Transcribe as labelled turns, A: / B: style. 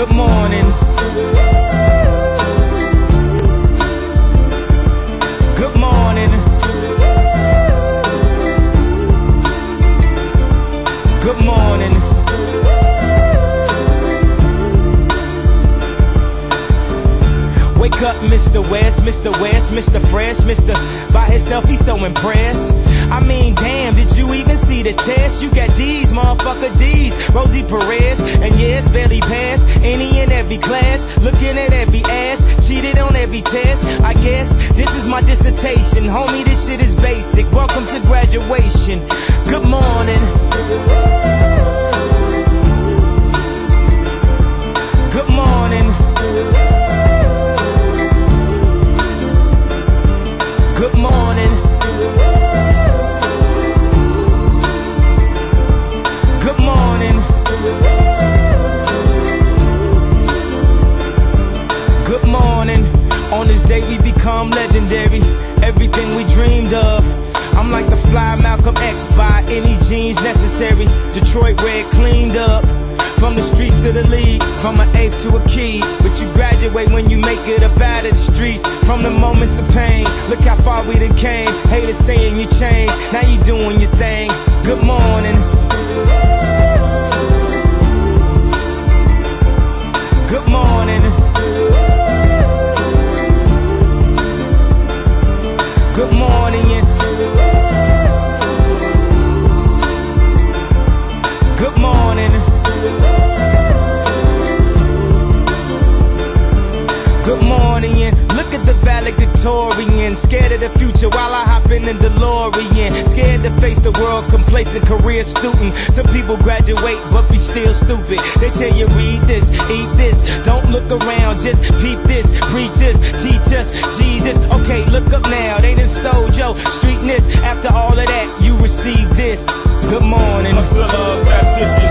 A: Good morning. Good morning. Good morning. Wake up, Mr. West, Mr. West, Mr. Fresh, Mr. By himself, he's so impressed. I mean, damn, did you even see the test? You got D's, motherfucker, D's. Rosie Perez, and yes, barely passed any and every class. Looking at every ass, cheated on every test. I guess this is my dissertation. Homie, this shit is basic. Welcome to graduation. Good morning. Good morning. Good morning. Good morning. Good morning. On this day we become legendary. Everything we dreamed of. I'm like the fly Malcolm X by any genes necessary. Detroit red cleaned up. From the streets to the league, from an eighth to a key. But you graduate when you make it up out of the streets. From the moments of pain, look how far we done came. Haters saying you changed, now you doing your thing. Good morning. Good morning. Good morning. Good morning. Good morning, look at the valedictorian. Scared of the future while I hop in the DeLorean. Scared to face the world, complacent career student. Some people graduate but be still stupid. They tell you read this, eat this. Don't look around, just peep this. Preach us, teach us, Jesus. Okay, look up now, they done stole your streetness. After all of that, you receive this. Good morning.
B: Hustlers, that's it.